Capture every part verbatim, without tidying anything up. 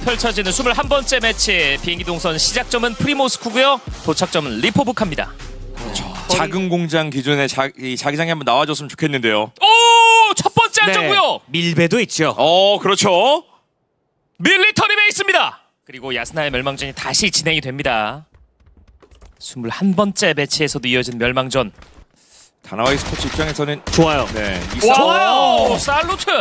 펼쳐지는 스물한 번째 매치. 비행기 동선 시작점은 프리모스쿠고요. 도착점은 리포브카입니다. 그렇죠. 작은 공장 기존에 자, 이 자기장이 한번 나와줬으면 좋겠는데요. 오! 첫 번째 안전구요. 네, 밀배도 있죠. 어, 그렇죠. 밀리터리 베이스입니다. 그리고 야스나의 멸망전이 다시 진행이 됩니다. 스물한 번째 매치에서도 이어진 멸망전. 다나와 e스포츠 입장에서는 좋아요. 네, 이 와, 좋아요. 살루트.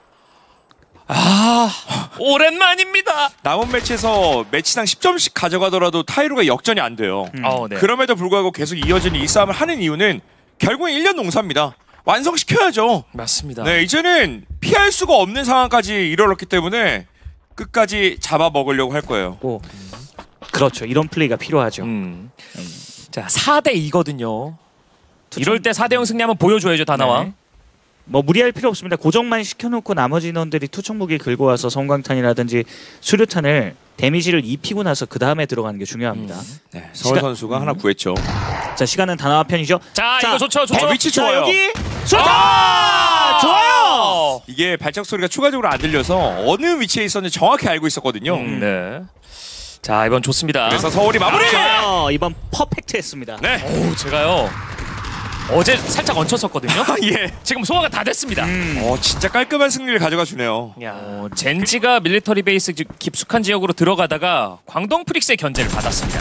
아, 오랜만입니다. 남은 매치에서 매치당 십 점씩 가져가더라도 타이루가 역전이 안 돼요. 음. 어, 네. 그럼에도 불구하고 계속 이어지는 이 싸움을 하는 이유는 결국엔 일 년 농사입니다. 완성시켜야죠. 맞습니다. 네, 이제는 피할 수가 없는 상황까지 이르렀기 때문에 끝까지 잡아먹으려고 할 거예요. 오. 그렇죠. 이런 플레이가 필요하죠. 음. 자, 사 대 이거든요. 이럴 때 사 대 영 승리 한번 보여줘야죠, 다나와. 네. 뭐 무리할 필요 없습니다. 고정만 시켜놓고 나머지 인원들이 투척 무기 긁고 와서 성광탄이라든지 수류탄을 데미지를 입히고 나서 그 다음에 들어가는 게 중요합니다. 음. 네, 서울 시간... 선수가 음. 하나 구했죠. 자, 시간은 다나와 편이죠. 자, 자 이거 좋죠, 좋죠. 어, 위치 자, 좋아요. 여기 수류탄! 아 좋아요! 이게 발작 소리가 추가적으로 안 들려서 어느 위치에 있었는지 정확히 알고 있었거든요. 음, 네. 자, 이번 좋습니다. 그래서 서울이 마무리! 아, 좋아요. 이번 퍼펙트했습니다. 네. 오, 제가요. 어제 살짝 얹혔었거든요. 예. 지금 소화가 다 됐습니다. 음. 어, 진짜 깔끔한 승리를 가져가 주네요. 야, 어, 젠지가 밀리터리 베이스 깊숙한 지역으로 들어가다가 광동 프릭스의 견제를 받았습니다.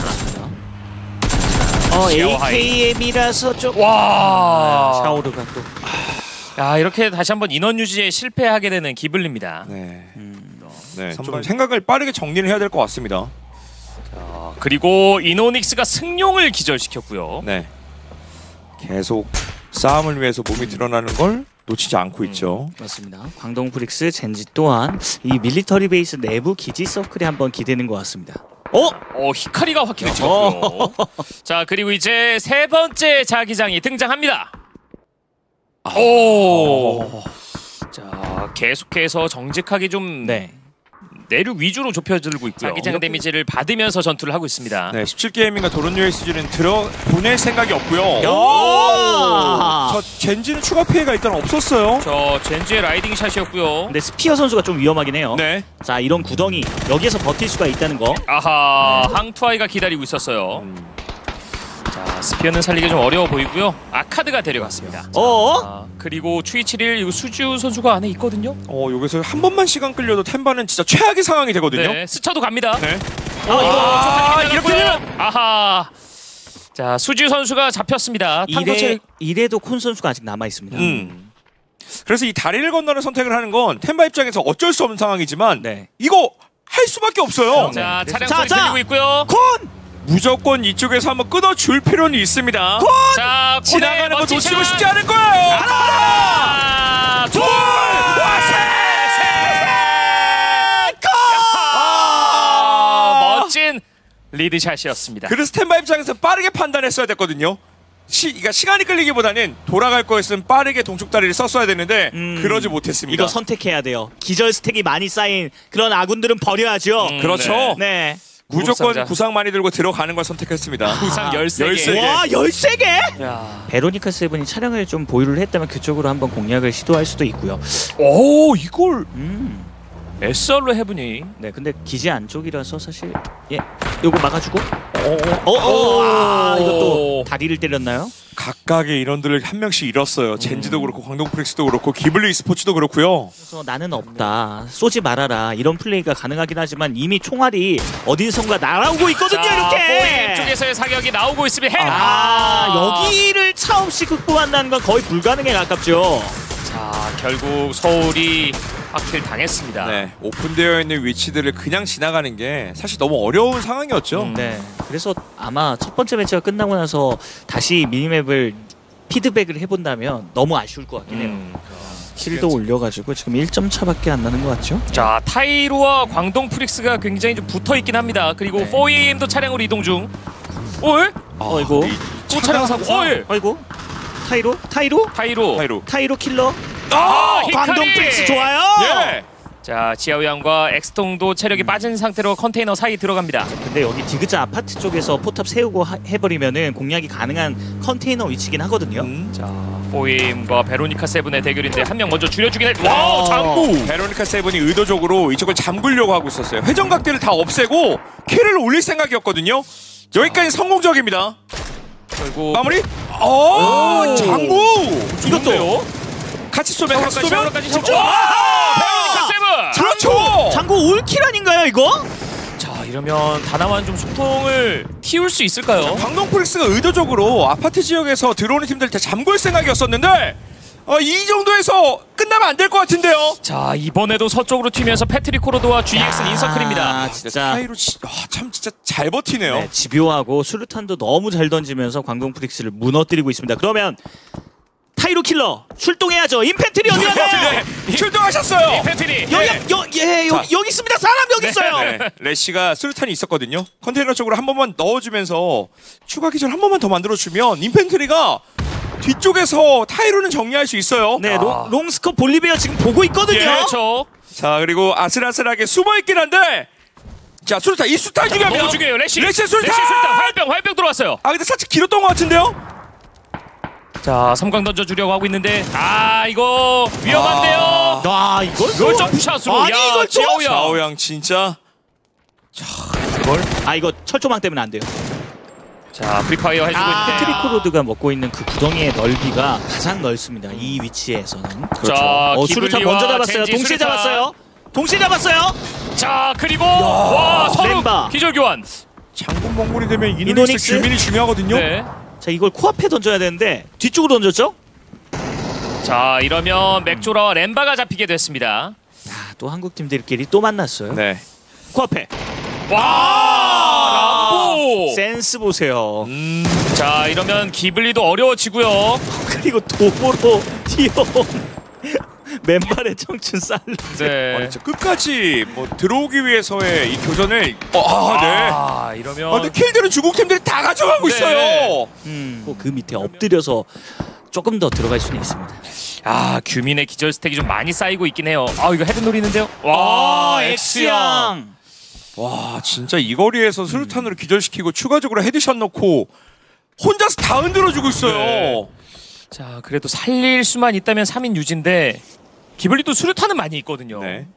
어, 샤오하이. 에이케이엠이라서 좀 와, 샤오르가 또 야, 이렇게 다시 한번 인원 유지에 실패하게 되는 기블리입니다. 네. 음. 네, 좀 생각을 빠르게 정리를 해야 될 것 같습니다. 자, 그리고 이노닉스가 승용을 기절시켰고요. 네. 계속 싸움을 위해서 몸이 드러나는 걸 놓치지 않고 음. 있죠. 맞습니다. 광동 프릭스 젠지 또한 이 밀리터리 베이스 내부 기지 서클에 한번 기대는 것 같습니다. 어? 어, 히카리가 확실히 찍었고요. 자, 그리고 이제 세 번째 자기장이 등장합니다. 아. 오. 자, 계속해서 정직하게 좀 네. 내륙 위주로 좁혀들고 있고요. 자기장 데미지를 받으면서 전투를 하고 있습니다. 네, 십칠 게이밍과 도론 유에스지는 들어 보낼 생각이 없고요. 오! 저 젠지는 추가 피해가 일단 없었어요. 저 젠지의 라이딩 샷이었고요. 근데 스피어 선수가 좀 위험하긴 해요. 네. 자, 이런 구덩이 여기에서 버틸 수가 있다는 거. 아하, 항투아이가 기다리고 있었어요. 음. 자, 스피어는 살리기 좀 어려워 보이고요. 아카드가 데려갔습니다. 자, 어? 아, 그리고 추이칠일 이거 수지우 선수가 안에 있거든요. 어, 여기서 한 번만 시간 끌려도 템바는 진짜 최악의 상황이 되거든요. 네, 스쳐도 갑니다. 네. 어, 이거 아, 이렇게 되면 아하. 자, 수지우 선수가 잡혔습니다. 이래, 이래도 콘 선수가 아직 남아 있습니다. 음. 그래서 이 다리를 건너는 선택을 하는 건 템바 입장에서 어쩔 수 없는 상황이지만 네. 이거 할 수밖에 없어요. 자, 네. 차량 자, 소리 자. 들리고 있고요. 콘! 무조건 이쪽에서 한번 끊어줄 필요는 있습니다. 콘! 자, 지나가는 거 멋진 놓치고 샷. 싶지 않을 거예요. 하나, 둘, 셋, 셋. 아, 멋진 리드샷이었습니다. 그래서 템바 입장에서 빠르게 판단했어야 됐거든요. 시, 그러니까 시간이 끌리기보다는 돌아갈 거였으면 빠르게 동쪽 다리를 썼어야 되는데 음, 그러지 못했습니다. 이거 선택해야 돼요. 기절 스택이 많이 쌓인 그런 아군들은 버려야죠. 음, 그렇죠. 네. 네. 무조건 구급상자. 구상 많이 들고 들어가는 걸 선택했습니다. 구상 열세 개. 열세 개. 와, 열세 개? 야. 베로니카 세븐이 차량을 좀 보유를 했다면 그쪽으로 한번 공략을 시도할 수도 있고요. 오, 이걸 음. 에스알로 해보니. 네, 근데 기지 안쪽이라서 사실 예, 요거 막아주고. 어, 어, 어, 아, 이것도 다리를 때렸나요? 각각의 인원들을 한 명씩 잃었어요. 젠지도 그렇고 광동 프릭스도 그렇고 기블리 e스포츠도 그렇고요. 그래서 나는 없다, 쏘지 말아라 이런 플레이가 가능하긴 하지만 이미 총알이 어디선가 날아오고 있거든요. 자, 이렇게. 포엠 쪽에서의 사격이 나오고 있습니다. 해. 아, 여기를 차 없이 극복한다는 건 거의 불가능에 가깝죠. 자, 결국 서울이 확킬 당했습니다. 네, 오픈되어 있는 위치들을 그냥 지나가는 게 사실 너무 어려운 상황이었죠. 음. 네, 그래서 아마 첫 번째 매치가 끝나고 나서 다시 미니맵을 피드백을 해본다면 너무 아쉬울 것 같긴 해요. 음. 킬도 올려가지고 지금 일 점 차밖에 안 나는 것 같죠? 자, 타이로와 광동 프릭스가 굉장히 좀 붙어있긴 합니다. 그리고 네. 포에이엠도 차량으로 이동 중. 올? 어이구, 또 차량 사고. 올! 어이구, 타이로, 타이로, 타이로. 타이로. 타이로 킬러. 아, 히카리! 광동 프릭스 좋아요. 예. 자, 지하우양과 엑스통도 체력이 빠진 상태로 컨테이너 사이 들어갑니다. 근데 여기 디귿자 아파트 쪽에서 포탑 세우고 하, 해버리면은 공략이 가능한 컨테이너 위치긴 하거든요. 음. 자, 포임과 베로니카 세븐의 대결인데 한 명 먼저 줄여주긴 해. 와우, 장구! 베로니카 세븐이 의도적으로 이쪽을 잠그려고 하고 있었어요. 회전각대를 다 없애고 킬을 올릴 생각이었거든요. 여기까지 성공적입니다. 결국 마무리. 어, 장구. 이것도 같이 쏘면 같이 쏘면 샤워까지 집중. 와! 아! 베로니카 세븐! 그렇죠. 장구 올킬 아닌가요 이거? 자, 이러면 다나와는 좀 소통을 틔울 수 있을까요? 광동 프릭스가 의도적으로 아파트 지역에서 들어오는 팀들 다 잠글 생각이었었는데 어, 이 정도에서 끝나면 안 될 것 같은데요. 자, 이번에도 서쪽으로 튀면서 패트릭 코로드와 지엑스는 인서클입니다. 아 진짜 타이로 치, 아, 참 진짜 잘 버티네요. 네, 집요하고 수류탄도 너무 잘 던지면서 광동 프릭스를 무너뜨리고 있습니다. 그러면 타이로 킬러 출동해야죠. 인펜트리 어디 갔나요? 네, 출동하셨어요. 패트릭! 여기 네. 여, 예, 여기, 여기 있습니다. 사람 여기 있어요. 네, 레시가 수류탄이 있었거든요. 컨테이너 쪽으로 한 번만 넣어주면서 추가 기절 한 번만 더 만들어주면 인펜트리가 뒤쪽에서 타이로는 정리할 수 있어요. 네, 아. 롱, 롱스컵 볼리베어 지금 보고 있거든요. 예, 그렇죠. 자, 그리고 아슬아슬하게 숨어있긴 한데 자, 수류탄 이 수탄 중요합니다. 너무 중요해요. 레시! 레시 수류탄! 레시 수류탄! 화염병! 화염병 들어왔어요. 아, 근데 살짝 길었던 것 같은데요? 자, 삼광 던져주려고 하고 있는데 아, 이거 위험한데요. 아, 이걸 이걸 또- 점프샷으로. 아니, 야, 이걸 또- 지하우양. 좌우양 진짜 아, 이거 철조망 때문에 안 돼요. 자, 프리파이어 해주고 아, 있는데. 트리코로드가 먹고 있는 그 구덩이의 넓이가 가장 넓습니다. 이 위치에서는. 그렇죠. 자, 어, 수류탄 기블리와 먼저 잡았어요. 젠지 동시에 수류탄. 잡았어요. 동시에 잡았어요. 자, 그리고 와, 서로 램바. 기절 교환. 장군 몽골이 되면 이노닉스 이노닉스? 규민이 중요하거든요. 네. 자, 이걸 코앞에 던져야 되는데 뒤쪽으로 던졌죠? 자, 이러면 맥조라와 램바가 잡히게 됐습니다. 아, 또 한국 팀들끼리 또 만났어요. 네. 코앞에. 와, 람보. 센스 보세요. 음, 자, 이러면 기블리도 어려워지고요. 그리고 도보로 뛰어온 맨발의 청춘 살루. 아, 네. 진짜 끝까지 뭐 들어오기 위해서의 이 교전을 어, 아, 네. 아, 이러면 아, 근데 킬들은 중국 팀들이 다 가져가고 네. 있어요. 음, 그 밑에 엎드려서 조금 더 들어갈 수는 있습니다. 아, 규민의 기절 스택이 좀 많이 쌓이고 있긴 해요. 아, 이거 헤드 노리는데요. 와, 엑스양. 와, 진짜 이 거리에서 수류탄으로 기절시키고 추가적으로 헤드샷 넣고 혼자서 다 흔들어주고 있어요. 네. 자, 그래도 살릴 수만 있다면 삼 인 유지인데 기블리도 수류탄은 많이 있거든요. 네.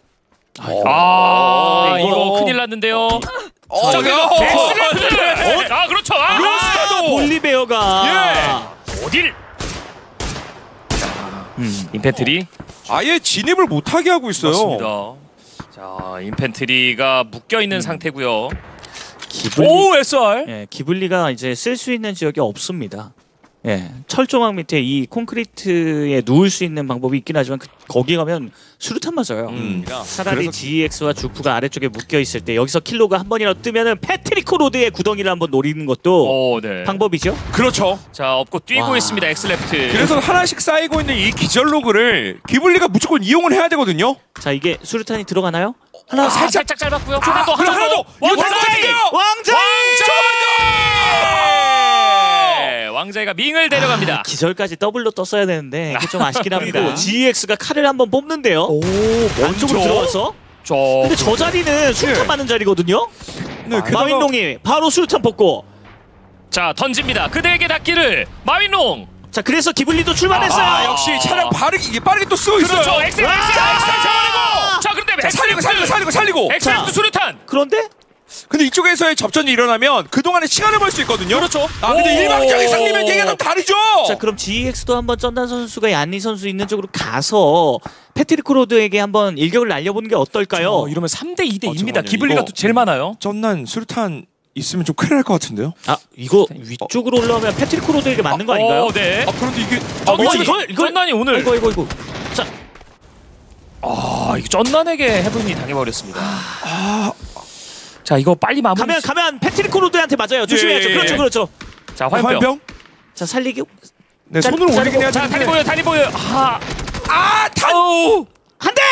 아, 어, 이거 어. 큰일 났는데요. 어, 자, 그리고 야. 엑스레프트. 아, 그렇죠. 아, 로스타도. 볼리베어가 어딜? 음. 인펜트리. 아예 진입을 못하게 하고 있어요. 맞습니다. 자, 인펜트리가 묶여 있는 상태고요. 기블리, 오, 에스알. 예, 기블리가 이제 쓸 수 있는 지역이 없습니다. 예, 철조망 밑에 이 콘크리트에 누울 수 있는 방법이 있긴 하지만 그, 거기 가면 수류탄 맞아요. 음. 차라리 그래서 지이엑스와 주프가 아래쪽에 묶여 있을 때 여기서 킬로가 한 번이라도 뜨면은 패트리코 로드의 구덩이를 한번 노리는 것도 오, 네. 방법이죠. 그렇죠. 자, 업고 뛰고 와. 있습니다. 엑스레프트. 그래서 하나씩 쌓이고 있는 이 기절 로그를 기블리가 무조건 이용을 해야 되거든요. 자, 이게 수류탄이 들어가나요? 하나 아, 살짝 살짝 짧았고요. 아, 하나 더, 그럼 하나 하나 더. 더. 이거 왕자이! 왕자이요! 왕자! 네, 왕자이가 밍을 데려갑니다. 기절까지 더블로 떴어야 되는데 이게 좀 아쉽긴 합니다. 그리고 지이엑스가 칼을 한번 뽑는데요. 오, 안쪽으로 들어가서. 저 근데 저 자리는 수류탄 예. 맞는 자리거든요. 네, 게다가 마윈롱이 바로 수류탄 뽑고. 자, 던집니다. 그대에게 닿기를. 마윈롱. 자, 그래서 기블리도 출발했어요. 아, 역시 차량 빠르게 이게 빠르게 또 쓰고 있어요. 그렇죠. 엑셀, 엑셀, 아, 엑셀 아, 잡아내고. 자, 그런데 자, 살리고 살리고 살리고 살리고. 엑셀트 자. 수류탄. 그런데 근데 이쪽에서의 접전이 일어나면 그동안에 시간을 벌 수 있거든요. 그렇죠. 아, 근데 오. 일방적인 상리면 얘기가 좀 다르죠. 자, 그럼 지이엑스도 한번 쩐단 선수가 얀니 선수 있는 쪽으로 가서 패트리코 로드에게 한번 일격을 날려보는 게 어떨까요? 어, 이러면 삼 대 이 대 어, 이입니다. 잠깐만요. 기블리가 이거- 또 제일 많아요. 전난 수류탄 있으면 좀 큰일 날 것 같은데요. 아, 이거 위쪽으로 올라오면 패트리코 로드에게 맞는 거 아닌가요? 어, 네. 아, 그런데 이게 아, 아, 뭐 위치가- 이걸 이걸 쩐난이 오늘 이거 이거 이거. 자, 아, 이거 쩐난에게 해븐이 당해버렸습니다. 아, 자, 이거 빨리 마무리. 가면 가면 패트리코 로드한테 맞아요. 조심해야죠. 예, 예, 그렇죠, 예. 그렇죠. 자, 화염병. 화염병? 자, 살리기. 네, 자, 손을 자, 올리긴 해야 자, 다리 되는데. 보여, 다리 보여. 아, 아, 단. 한 대.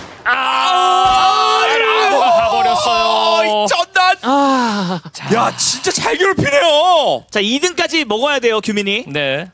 아, 라고가 가버렸어요. 쩐난. 아. 야, 진짜 잘 괴롭히네요. 자, 이 등까지 먹어야 돼요, 규민이. 네.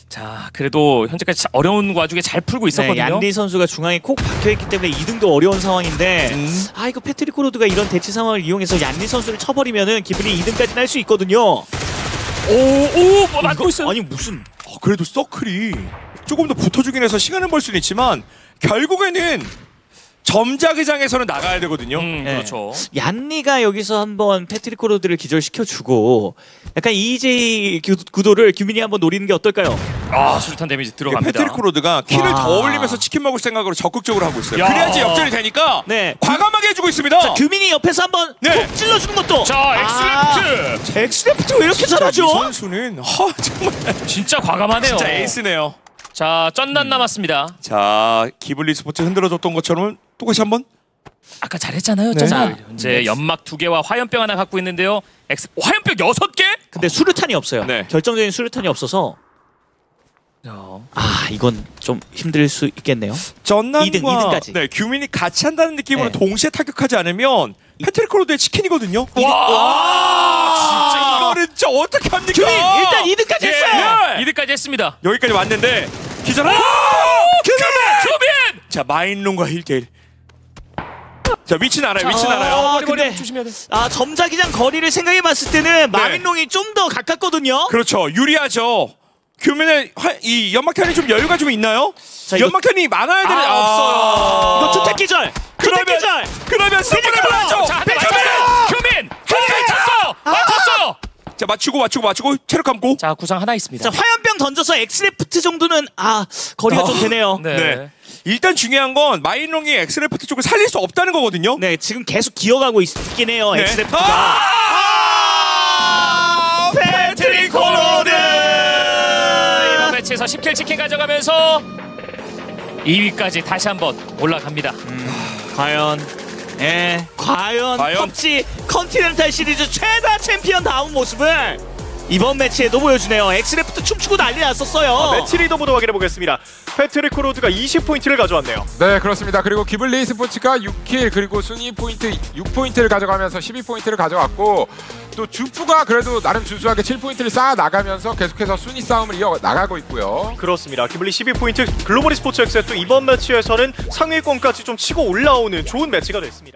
자, 그래도 현재까지 자- 어려운 와중에 잘 풀고 네, 있었거든요. 얀디 선수가 중앙에 콕 박혀있기 때문에 이 등도 어려운 상황인데 음. 아 이거 패트릭 코로드가 이런 대치 상황을 이용해서 얀디 선수를 쳐버리면은 기분이 이 등까지는 할 수 있거든요. 오, 오, 뭐 맞고 이거- 있어요. 아니 무슨 어, 그래도 서클이 조금 더 붙어주긴 해서 시간을 벌 수는 있지만 결국에는 점자기장에서는 나가야 되거든요. 음, 네. 그렇죠. 얀니가 여기서 한번 패트릭 코로드를 기절시켜주고 약간 이제이 구- 구도를 규민이 한번 노리는 게 어떨까요? 아, 수류탄 데미지 들어갑니다. 패트릭 크로드가 키를 와. 더 올리면서 치킨 먹을 생각으로 적극적으로 하고 있어요. 야. 그래야지 역전이 되니까 네. 과감하게 해주고 있습니다. 자, 규민이 옆에서 한번 네. 콕 찔러주는 것도 자, 엑스레프트. 아, 엑스레프트 왜 이렇게 진짜 잘하죠? 이 선수는 하, 정말 진짜 과감하네요. 진짜 에이스네요. 자, 쩐난 남았습니다. 자, 기블리 스포츠 흔들어줬던 것처럼 또다시 한번 아까 잘했잖아요. 네. 쩐난. 현재 연막 두 개와 화염병 하나 갖고 있는데요. 엑스 화염병 여섯 개? 근데 수류탄이 없어요. 네. 결정적인 수류탄이 없어서 어. 아 이건 좀 힘들 수 있겠네요. 전남과 이 등, 이 등까지. 네, 규민이 같이 한다는 느낌으로 네. 동시에 타격하지 않으면 패트릭 크로드의 치킨이거든요. 와, 진짜 이거는 진짜 어떻게 합니까? 규민 일단 이 등까지 예, 했어요. 이 등까지 했습니다. 여기까지 왔는데 기절. 규민! 규민! 자, 마인론과 일 대일. 자, 위치는 알아요. 위치는 자, 알아요. 아, 머리 머리 근데- 조심해야 돼. 아 점자기장 거리를 생각해봤을 때는 마윈롱이 좀 더 가깝거든요. 그렇죠. 유리하죠. 규민의 화, 이 연막탄이 좀 여유가 좀 있나요? 자, 이거- 연막탄이 많아야 되는 아, 없어요. 이거 투택 기절. 투택 그러면 기절. 그러면 승부를 봐야죠. 자, 한 대 맞췄어요. 규민! 한대 쳤어! 맞췄어! 자, 맞추고 맞추고 맞추고 체력 감고. 자, 구상 하나 있습니다. 자 화염병 던져서 엑스레프트 정도는 아 거리가 어, 좀 되네요. 네. 네. 일단 중요한 건 마인롱이 엑스레프트 쪽을 살릴 수 없다는 거거든요. 네 지금 계속 기어가고 있, 있긴 해요. 네. 엑스레프트가. 아! 패트릭 코로드. 이번 매치에서 십 킬 치킨 가져가면서 이 위까지 다시 한번 올라갑니다. 과연 예 과연, 과연? 펍지 컨티넨탈 시리즈 최다 챔피언 다운 모습을 이번 매치에도 보여주네요. 엑스레프트 춤추고 난리 났었어요. 매치 리더보드 확인해 보겠습니다. 패트릭 코로드가 이십 포인트를 가져왔네요. 네, 그렇습니다. 그리고 기블리 스포츠가 육 킬 그리고 순위 포인트 육 포인트를 가져가면서 십이 포인트를 가져왔고 또 주프가 그래도 나름 준수하게 칠 포인트를 쌓아 나가면서 계속해서 순위 싸움을 이어 나가고 있고요. 그렇습니다. 기블리 십이 포인트, 글로벌 스포츠 엑스도 이번 매치에서는 상위권까지 좀 치고 올라오는 좋은 매치가 됐습니다.